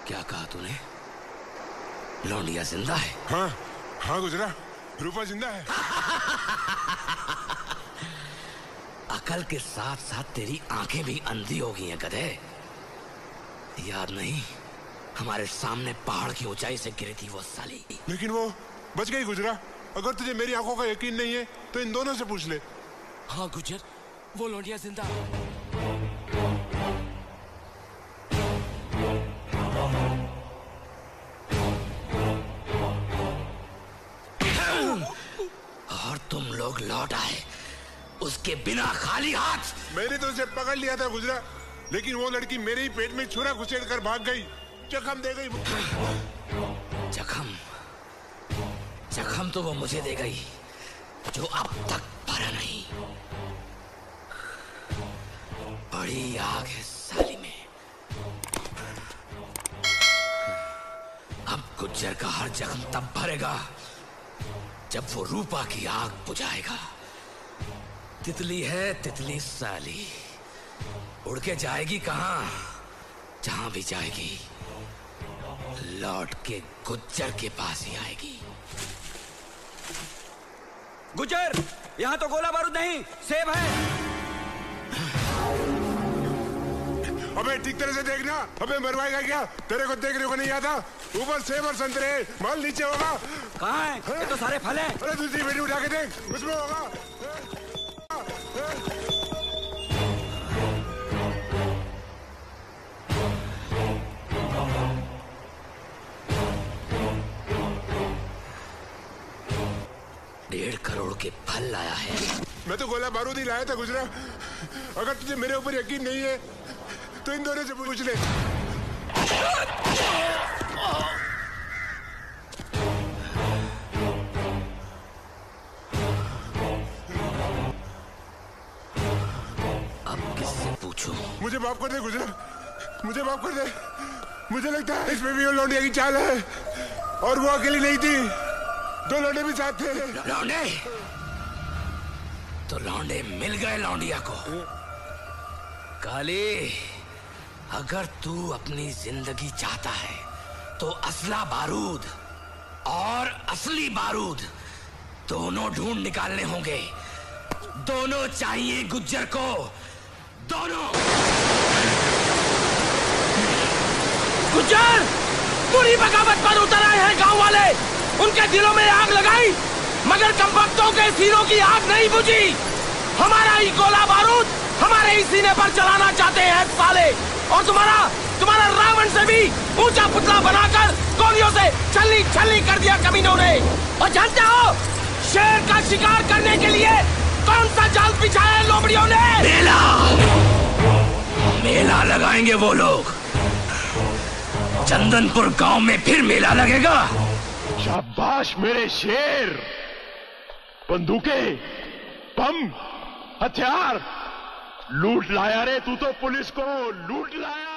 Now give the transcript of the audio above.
क्या कहा तूने? लौंडिया जिंदा है? हाँ हाँ गुजरा, रूपा जिंदा है। अकल के साथ साथ तेरी आंखें भी अंधी हो गई हैं गधे। याद नहीं, हमारे सामने पहाड़ की ऊंचाई से गिरी थी वो साली। लेकिन वो बच गई गुजरा। अगर तुझे मेरी आंखों का यकीन नहीं है तो इन दोनों से पूछ ले। हाँ गुजर, वो लौंडिया जिंदा है। और तुम लोग लौट आए उसके बिना खाली हाथ। मैंने तो उसे पकड़ लिया था गुजरा, लेकिन वो लड़की मेरे ही पेट में छुरा घुसेड़ कर भाग गई, जख्म दे गई। जख्म तो वो मुझे दे गई जो अब तक भरा नहीं। बड़ी आग है साली में। अब गुज्जर का हर जख्म तब भरेगा जब वो रूपा की आग बुझाएगा। तितली है तितली साली, उड़ के जाएगी कहां? जहां भी जाएगी लौट के गुज्जर के पास ही आएगी। गुज्जर, यहाँ तो गोला बारूद नहीं, सेब है। अबे ठीक तरह से देखना। अबे मरवाएगा क्या? तेरे को देखने को नहीं आता? ऊपर सेब और संतरे, माल नीचे होगा। कहाँ है? ये तो सारे फल हैं। अरे दूसरी पेटी उठा के देख, उसमें होगा। $1.5 करोड़ के फल लाया है। मैं तो गोला बारूद ही लाया था गुजरा। अगर तुझे मेरे ऊपर यकीन नहीं है तो इन दोनों से पूछ ले। अब किससे पूछूं? मुझे माफ कर दे गुजरा, मुझे माफ कर दे। मुझे लगता है इसमें भी वो लौंडिया की चाल है, और वो अकेली नहीं थी, 2 लौंडे भी साथ थे। लौंडे? तो लौंडे मिल गए लौंडिया को। काली, अगर तू अपनी जिंदगी चाहता है तो असला बारूद और असली बारूद दोनों ढूंढ निकालने होंगे। दोनों चाहिए गुज्जर को, दोनों। गुज्जर, पूरी बगावत पर उतर आए हैं गांव वाले। उनके दिलों में आग लगाई, मगर कमबख्तों के सीनों की आग नहीं बुझी। हमारा ही गोला बारूद हमारे ही सीने पर चलाना चाहते हैं साले। और तुम्हारा रावण से भी ऊंचा पुतला बनाकर गोलियों से छलनी छलनी कर दिया कमीनों ने। और जानते हो शेर का शिकार करने के लिए कौन सा जाल बिछाया है लोमड़ियों ने? मेला लगाएंगे वो लोग। चंदनपुर गांव में फिर मेला लगेगा। शाबाश मेरे शेर। बंदूकें, बम, हथियार लूट लाया रे। तू तो पुलिस को लूट लाया।